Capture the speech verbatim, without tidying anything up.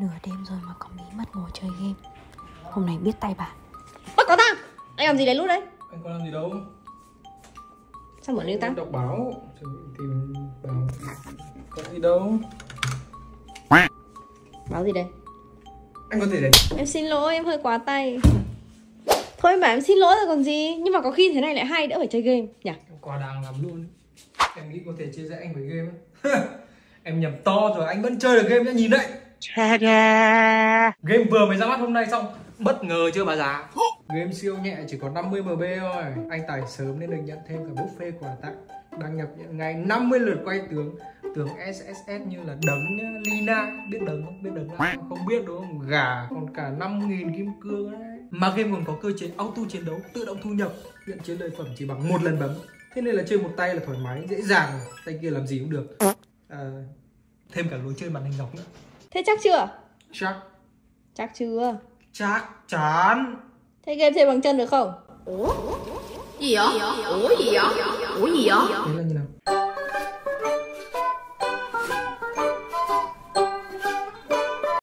Nửa đêm rồi mà còn bí mật ngồi chơi game. Hôm nay biết tay bà. Ôi có thằng! Anh làm gì đấy lúc đấy? Anh có làm gì đâu. Sao mở lưu tăng? Đọc báo, chuẩn bị tìm báo. Có gì đâu. Báo gì đây? Anh có thể đấy. Em xin lỗi, em hơi quá tay. Thôi mà em xin lỗi rồi còn gì. Nhưng mà có khi thế này lại hay, đỡ phải chơi game nhỉ? Em quá đáng lắm luôn. Em nghĩ có thể chia rẽ anh với game á. Em nhầm to rồi, anh vẫn chơi được game nhá, nhìn đấy. Game vừa mới ra mắt hôm nay xong, bất ngờ chưa bà già. Game siêu nhẹ chỉ có năm mươi M B thôi. Anh tải sớm nên được nhận thêm cả buffet quà tặng. Đăng nhập nhận ngay năm mươi lượt quay tướng. Tướng ét ét ét như là đấng nhá, Lina. Biết đấng không? Biết đấng không? Không biết đúng không? Gà, còn cả năm nghìn kim cương đấy. Mà game còn có cơ chế auto chiến đấu, tự động thu nhập. Nhận chiến lợi phẩm chỉ bằng một lần bấm. Thế nên là chơi một tay là thoải mái, dễ dàng. Tay kia làm gì cũng được. À, thêm cả lối chơi màn hình ngọc nữa. Thế chắc chưa? Chắc. Chắc chưa? Chắc chắn. Thế game chơi bằng chân được không? Ủa? Gì vậy? Ủa gì vậy? Ủa gì vậy? Thế là như nào?